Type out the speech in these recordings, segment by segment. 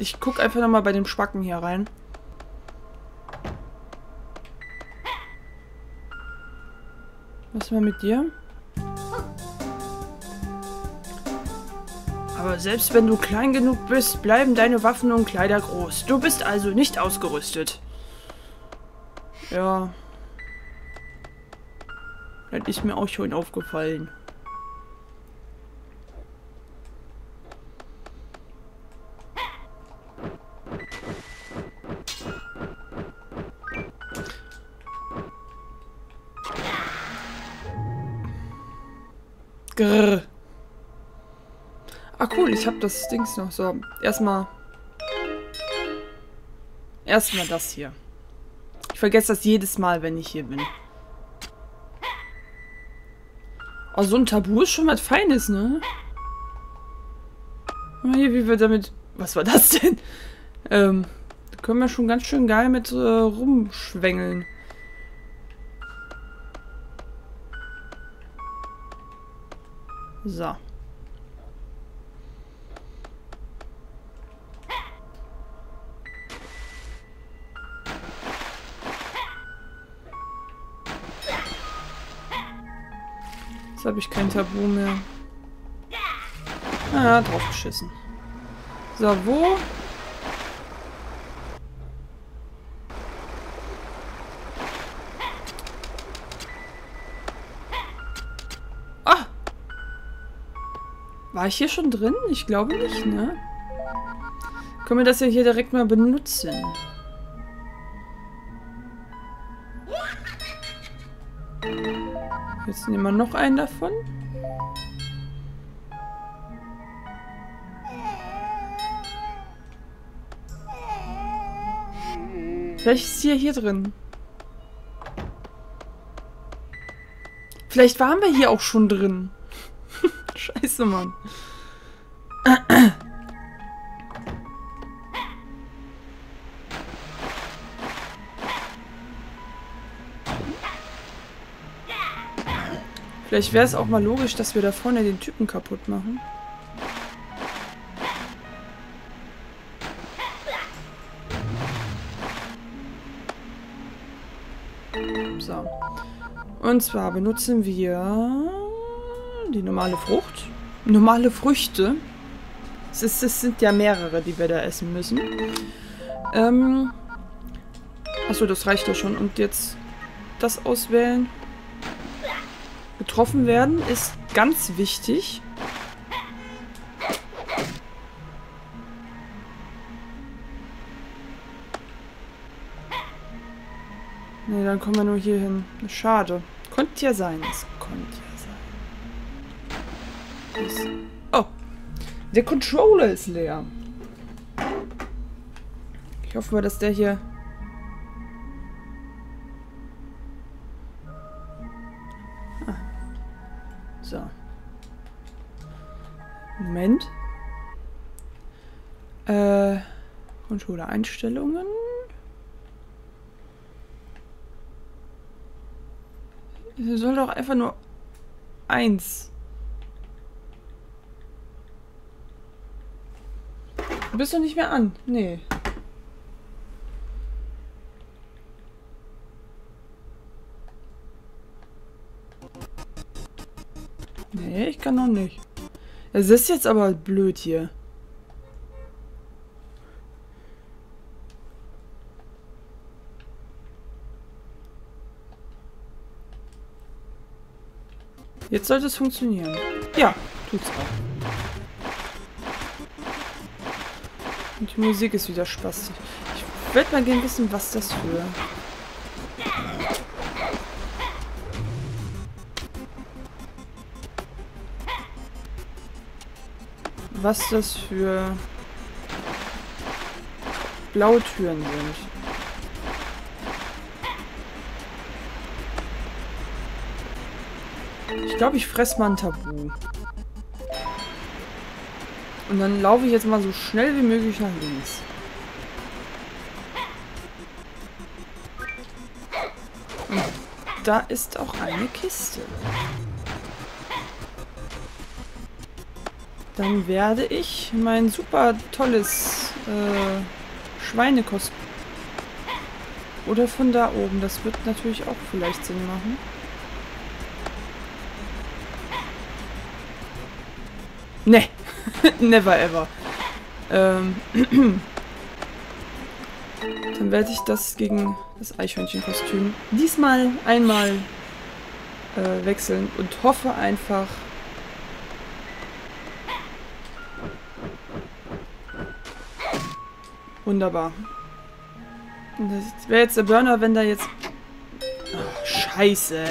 Ich gucke einfach nochmal bei dem Spacken hier rein. Was war mit dir? Aber selbst wenn du klein genug bist, bleiben deine Waffen und Kleider groß. Du bist also nicht ausgerüstet. Ja. Das ist mir auch schon aufgefallen. Grrr. Ah cool, ich habe das Dings noch. So, erstmal das hier. Ich vergesse das jedes Mal, wenn ich hier bin. Oh, so ein Tabu ist schon was Feines, ne? Mal hier, wie wir damit... Was war das denn? Da können wir schon ganz schön geil mit rumschwängeln. So. Jetzt habe ich kein Tabu mehr. Ah, drauf geschissen. So, wo? Ah! War ich hier schon drin? Ich glaube nicht, ne? Können wir das ja hier direkt mal benutzen? Jetzt nehmen wir noch einen davon. Vielleicht ist sie ja hier drin. Vielleicht waren wir hier auch schon drin. Scheiße, Mann. Vielleicht wäre es auch mal logisch, dass wir da vorne den Typen kaputt machen. So. Und zwar benutzen wir die normale Frucht. Normale Früchte. Es sind ja mehrere, die wir da essen müssen. Achso, das reicht ja schon. Und jetzt das auswählen. Getroffen werden ist ganz wichtig. Ne, dann kommen wir nur hier hin. Schade. Konnte ja sein. Es konnte ja sein. Oh. Der Controller ist leer. Ich hoffe mal, dass der hier... So. Moment. Controller-Einstellungen. Es soll doch einfach nur 1. Du bist doch nicht mehr an. Nee. Nee, ich kann noch nicht. Es ist jetzt aber blöd hier. Jetzt sollte es funktionieren. Ja, tut's auch. Und die Musik ist wieder spastisch. Ich würde mal gerne wissen, was das für... Was das für blaue Türen sind. Ich glaube, ich fresse mal ein Tabu. Und dann laufe ich jetzt mal so schnell wie möglich nach links. Und da ist auch eine Kiste. dann werde ich mein super tolles Schweinekostüm. Oder von da oben. Das wird natürlich auch vielleicht Sinn machen. Ne. Never ever. Dann werde ich das gegen das Eichhörnchenkostüm diesmal einmal wechseln und hoffe einfach... Wunderbar. Das wäre jetzt der Burner, wenn da jetzt... Oh, Scheiße.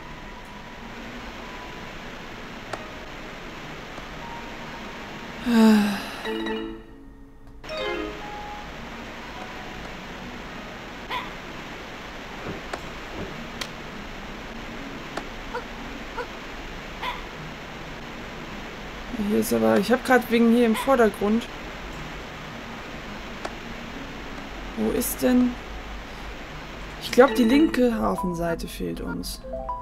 Hier ist aber... Ich habe gerade wegen hier im Vordergrund... Wo ist denn... Ich glaube, die linke Hafenseite fehlt uns.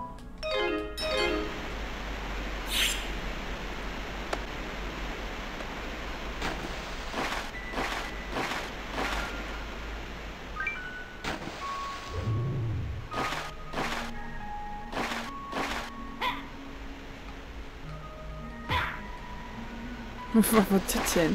Was war das denn?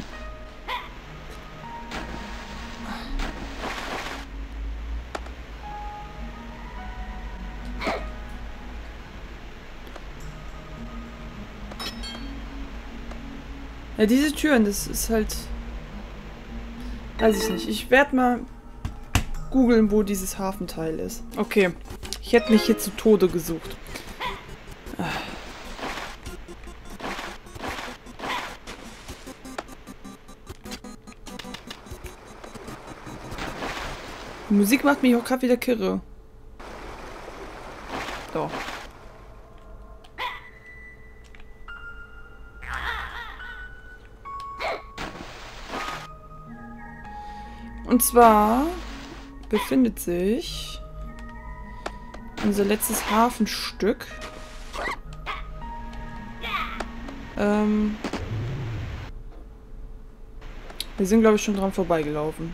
Ja, diese Türen, das ist halt... Weiß ich nicht. Ich werde mal googeln, wo dieses Hafenteil ist. Okay. Ich hätte mich hier zu Tode gesucht. Die Musik macht mich auch gerade wieder kirre. So. Und zwar befindet sich unser letztes Hafenstück. Wir sind, glaube ich, schon dran vorbeigelaufen.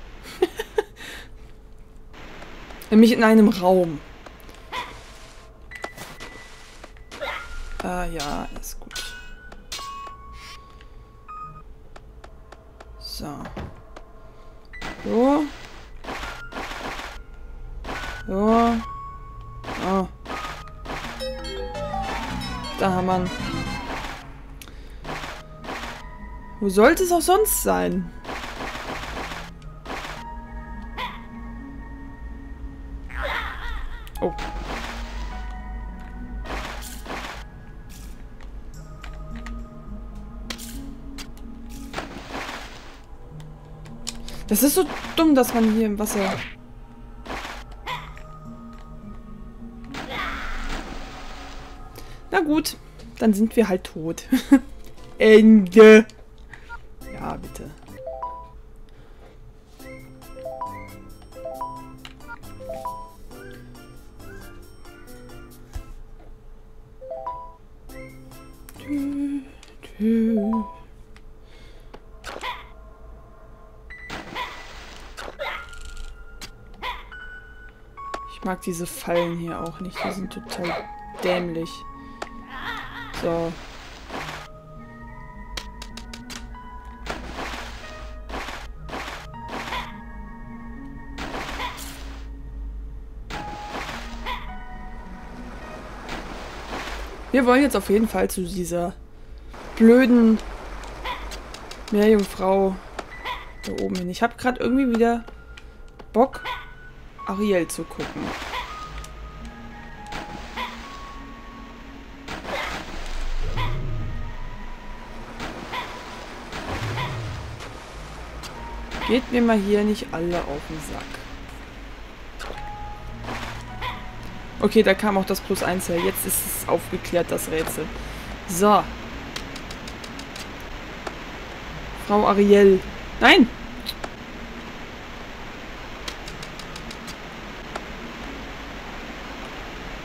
Nämlich in einem Raum. Ah ja, ist gut. So. So. So. Oh. Da haben wir ihn. Wo sollte es auch sonst sein? Oh. Das ist so dumm, dass man hier im Wasser... Na gut, dann sind wir halt tot. Ende. Ja, bitte. Ich mag diese Fallen hier auch nicht. Die sind total dämlich. So. Wir wollen jetzt auf jeden Fall zu dieser blöden Meerjungfrau da oben hin. Ich habe gerade irgendwie wieder Bock, Ariel zu gucken. Geht mir mal hier nicht alle auf den Sack. Okay, da kam auch das +1 her. Jetzt ist es aufgeklärt, das Rätsel. So. Frau Ariel. Nein!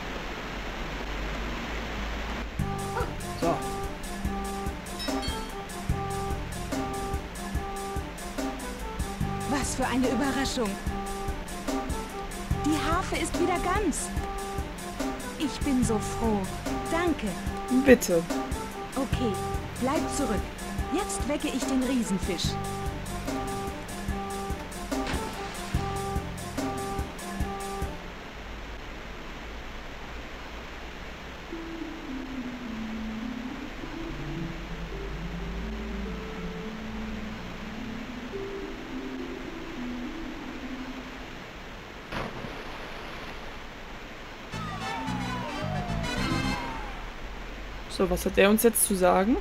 So. Was für eine Überraschung. Die Harfe ist wieder ganz. Ich bin so froh. Danke. Bitte. Okay, bleib zurück. Jetzt wecke ich den Riesenfisch. So, was hat er uns jetzt zu sagen?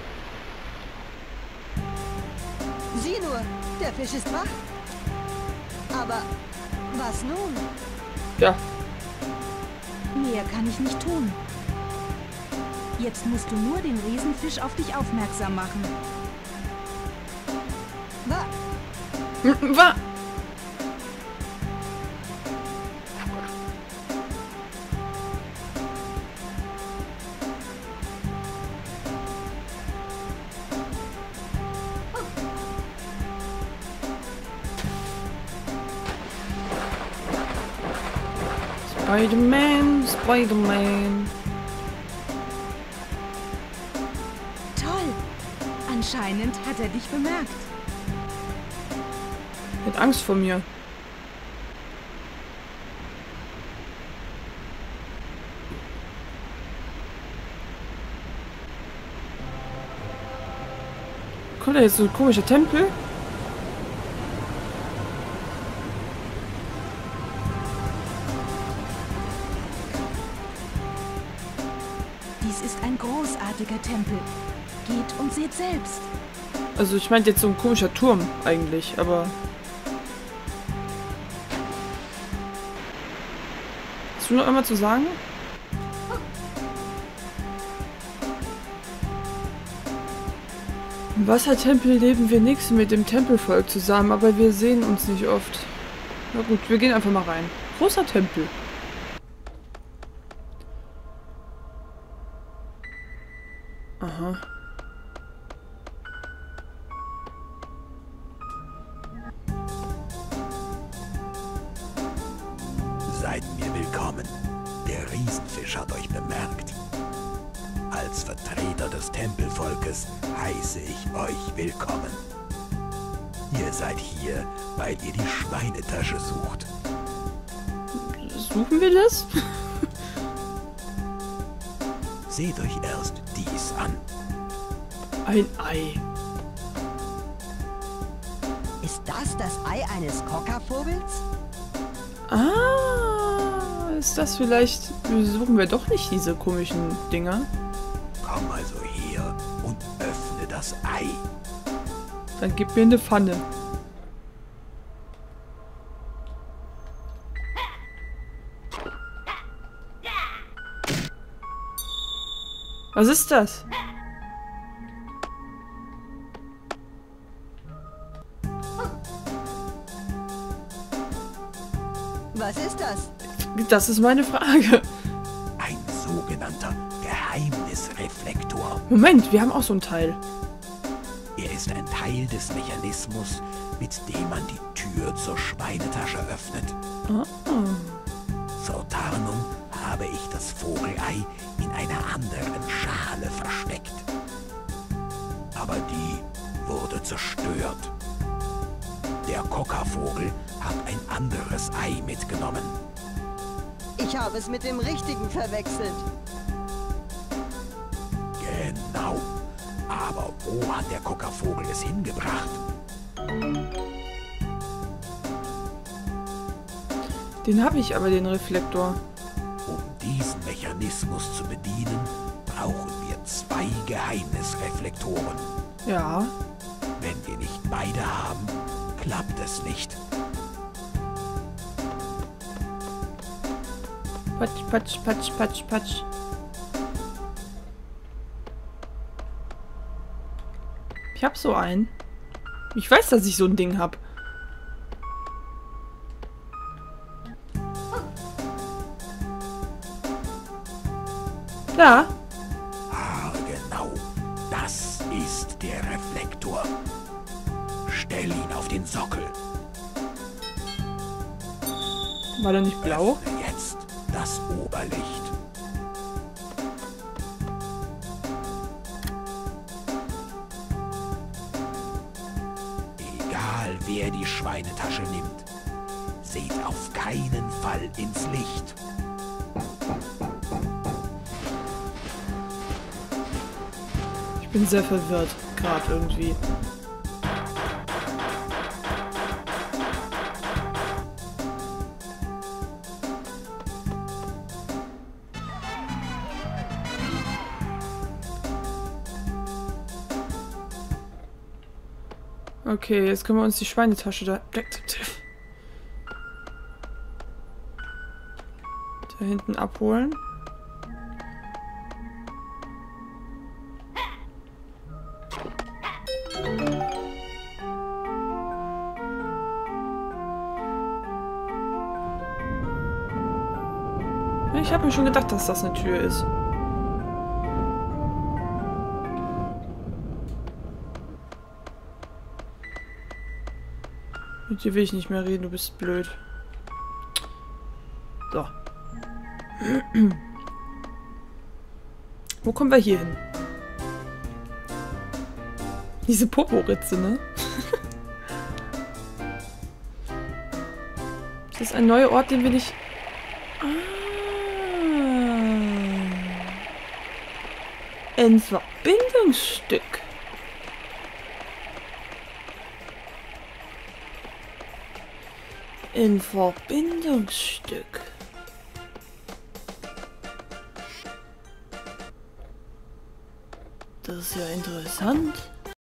Sieh nur, der Fisch ist wach. Aber was nun? Ja. Mehr kann ich nicht tun. Jetzt musst du nur den Riesenfisch auf dich aufmerksam machen. Was? Spider-Man, Spider-Man. Toll! Anscheinend hat er dich bemerkt. Er hat Angst vor mir. Kommt da jetzt so ein komischer Tempel? Dies ist ein großartiger Tempel. Geht und seht selbst. Also ich meinte jetzt so ein komischer Turm eigentlich, aber... Hast du noch einmal zu sagen? Im Wassertempel leben wir nichts mit dem Tempelvolk zusammen, aber wir sehen uns nicht oft. Na gut, wir gehen einfach mal rein. Großer Tempel. Aha. Seid mir willkommen. Der Riesenfisch hat euch bemerkt. Als Vertreter des Tempelvolkes heiße ich euch willkommen. Ihr seid hier, weil ihr die Schweinetasche sucht. Suchen wir das? Seht euch erst dies an. Ein Ei. Ist das Ei eines Cockavogels? Ah, ist das vielleicht... Suchen wir doch nicht diese komischen Dinger? Komm also her und öffne das Ei. Dann gib mir eine Pfanne. Was ist das? Was ist das? Das ist meine Frage. Ein sogenannter Geheimnisreflektor. Moment, wir haben auch so ein Teil. Er ist ein Teil des Mechanismus, mit dem man die Tür zur Schweinetasche öffnet. Ah. Zur Tarnung habe ich das Vogelei in einer anderen Schale versteckt. Aber die wurde zerstört. Der Cockavogel hat ein anderes Ei mitgenommen. Ich habe es mit dem richtigen verwechselt. Genau. Aber wo hat der Cockavogel es hingebracht? Den habe ich aber, den Reflektor. Um diesen Mechanismus zu bedienen, brauchen wir 2 Geheimnisreflektoren. Ja. Wenn wir nicht beide haben, klappt es nicht. Patsch, patsch, patsch, patsch, patsch. Ich hab so einen. Ich weiß, dass ich so ein Ding hab. Ja. Ah, genau. Das ist der Reflektor. Stell ihn auf den Sockel. War der nicht blau? Öffne jetzt das Oberlicht. Egal wer die Schweinetasche nimmt, seht auf keinen Fall ins Licht. Ich bin sehr verwirrt, gerade irgendwie. Okay, jetzt können wir uns die Schweinetasche da hinten abholen. Ich habe mir schon gedacht, dass das eine Tür ist. Mit dir will ich nicht mehr reden, du bist blöd. So. Wo kommen wir hier hin? Diese Poporitze, ne? Das ist ein neuer Ort, den wir nicht... Ein Verbindungsstück. Ein Verbindungsstück. Das ist ja interessant.